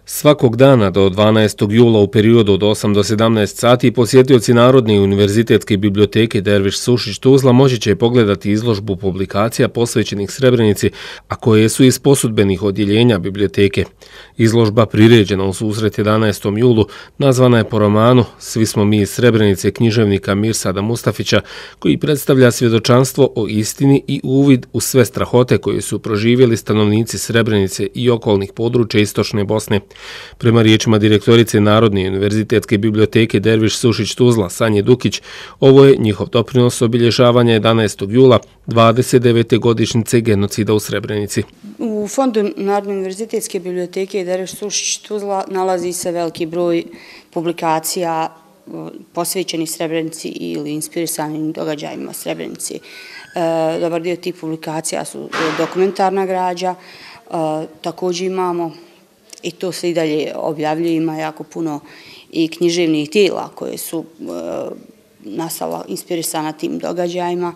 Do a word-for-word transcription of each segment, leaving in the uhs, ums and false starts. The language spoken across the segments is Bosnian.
Svakog dana do dvanaestog jula u periodu od osam do sedamnaest sati posjetioci Narodne univerzitetske biblioteke Derviš Sušić Tuzla moći će pogledati izložbu publikacija posvećenih Srebrenici, a koje su iz posudbenih odjeljenja biblioteke. Izložba priređena u susret jedanaestom julu nazvana je po romanu Svi smo mi iz Srebrenice književnika Mirsada Mustafića, koji predstavlja svjedočanstvo o istini i uvid u sve strahote koje su proživjeli stanovnici Srebrenice i okolnih područja istočne Bosne. Prema riječima direktorice Narodne univerzitetske biblioteke Derviš Sušić Tuzla Sanje Dukić, ovo je njihov doprinos obilježavanja jedanaestog jula, dvadeset devete godišnjice genocida u Srebrenici. U fondu Narodne univerzitetske biblioteke Derviš Sušić Tuzla nalazi se veliki broj publikacija posvećenih Srebrenici ili inspirisanim događajima Srebrenici. Dobar dio tih publikacija su dokumentarna građa, također imamo, i to se i dalje objavljuje, ima jako puno i književnih dijela koje su nastala inspirisana tim događajima.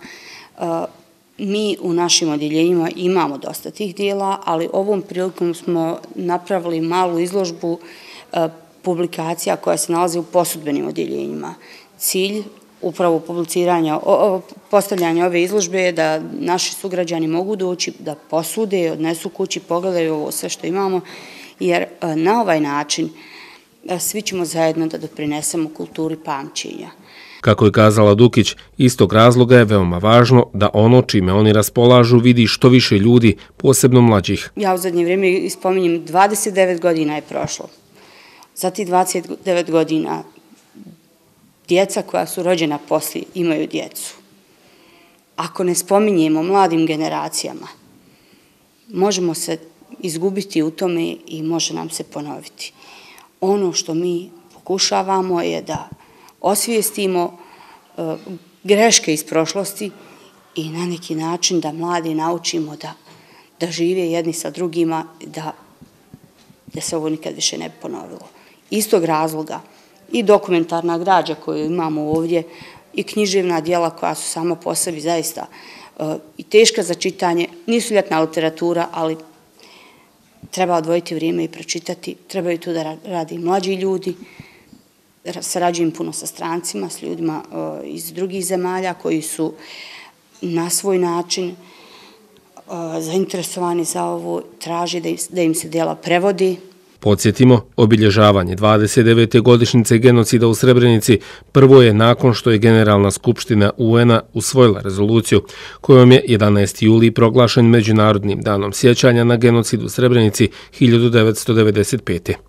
Mi u našim odjeljenjima imamo dosta tih dijela, ali ovom prilikom smo napravili malu izložbu publikacija koja se nalazi u posudbenim odjeljenjima. Cilj upravo publiciranja, postavljanja ove izložbe je da naši sugrađani mogu doći, da posude, odnesu kući, pogledaju ovo sve što imamo, jer na ovaj način svi ćemo zajedno da doprinesemo kulturi pamćenja. Kako je kazala Dukić, istog razloga je veoma važno da ono čime oni raspolažu vidi što više ljudi, posebno mlađih. Ja u zadnje vrijeme spominjem, dvadeset devet godina je prošlo. Za tih dvadeset devet godina djeca koja su rođena poslije imaju djecu. Ako ne spominjemo mladim generacijama, možemo se izgubiti u tome i može nam se ponoviti. Ono što mi pokušavamo je da osvijestimo greške iz prošlosti i na neki način da mladi naučimo da, da žive jedni sa drugima, da, da se ovo nikad više ne bi ponovilo. Istog razloga i dokumentarna građa koju imamo ovdje i književna djela koja su sama po sebi zaista i teška za čitanje, nisu ljetna literatura, ali treba odvojiti vrijeme i pročitati. Trebaju tu da radi mlađi ljudi, sarađujem puno sa strancima, s ljudima iz drugih zemalja koji su na svoj način zainteresovani za ovo, traži da im se djela prevodi. Podsjetimo, obilježavanje dvadeset devete godišnjice genocida u Srebrenici prvo je nakon što je Generalna skupština U N-a usvojila rezoluciju kojom je jedanaesti juli proglašen Međunarodnim danom sjećanja na genocid u Srebrenici hiljadu devetsto devedeset pete.